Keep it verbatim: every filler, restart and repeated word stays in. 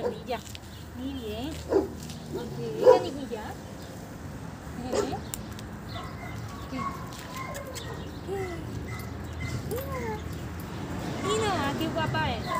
Ni dia. Ni dia. Okey, kan ni dia. Okey. Okey. Ini nak aku apa eh?